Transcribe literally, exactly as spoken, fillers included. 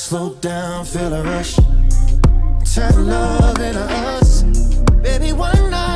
Slow down, feel a rush. Turn love into us. Baby, one night